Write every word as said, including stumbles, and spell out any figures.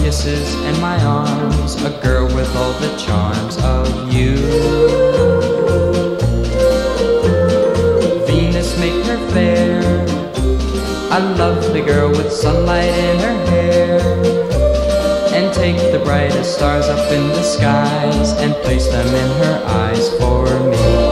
kisses and my arms, a girl with all the charms of you. Venus, make her fair, a lovely girl with sunlight in her hair, and take the brightest stars up in the skies and place them in her eyes for me.